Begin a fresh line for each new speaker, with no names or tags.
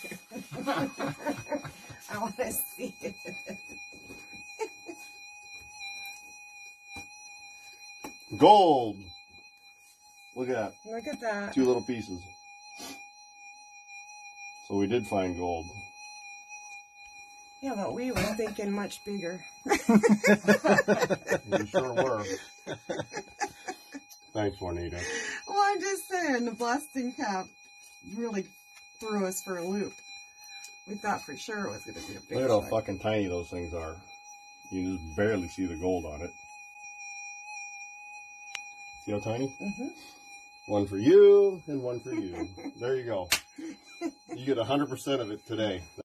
I want to see it.
Gold. Look at that.
Look at that.
2 little pieces. So we did find gold.
Yeah, but we were thinking much bigger.
We sure were. Thanks, Juanita.
Well, I'm just saying, the blasting cap really threw us for a loop. We thought for sure it was going to be a big
Look at how
chunk.
fucking tiny those things are. You can just barely see the gold on it. See how tiny?
Mm-hmm.
One for you and one for you. There you go. You get 100% of it today.